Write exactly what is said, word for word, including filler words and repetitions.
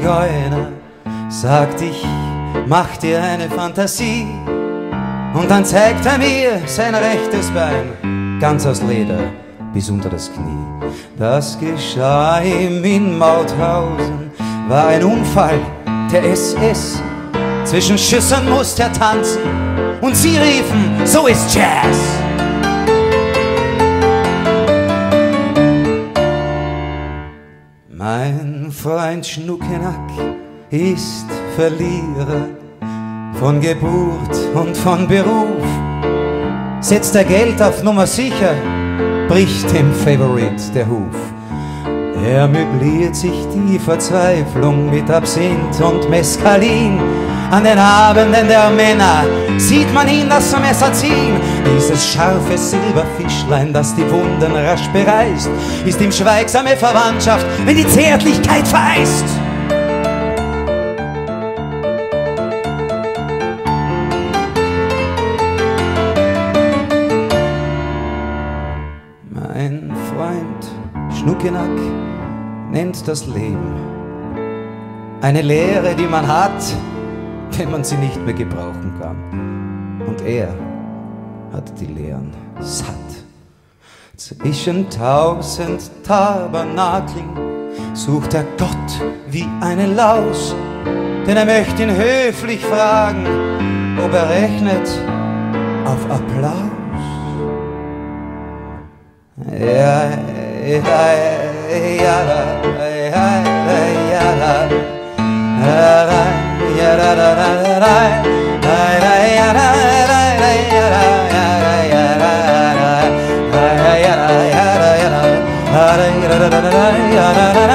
Zigeuner sagt, ich mach dir eine Fantasie. Und dann zeigt er mir sein rechtes Bein, ganz aus Leder bis unter das Knie. Das geschah ihm in Mauthausen, war ein Unfall der S S. Zwischen Schüssen musste er tanzen und sie riefen, so ist Jazz. Mein Freund Schnuckenack ist Verlierer von Geburt und von Beruf. Setzt er Geld auf Nummer sicher, bricht dem Favorite der Huf. Er möbliert sich die Verzweiflung mit Absinth und Mescalin. An den Abenden der Männer sieht man ihn das Messer ziehen. Dieses scharfe Silberfischlein, das die Wunden rasch bereißt, ist ihm schweigsame Verwandtschaft, wenn die Zärtlichkeit vereist. Mein Freund Schnuckenack nennt das Leben eine Lehre, die man hat, wenn man sie nicht mehr gebrauchen kann. Und er hat die Lehren satt. Zwischen tausend Tabernakeln sucht er Gott wie eine Laus, denn er möchte ihn höflich fragen, ob er rechnet auf Applaus. Ja, ja, ja, ja, ja, ja, ja, ja, ja,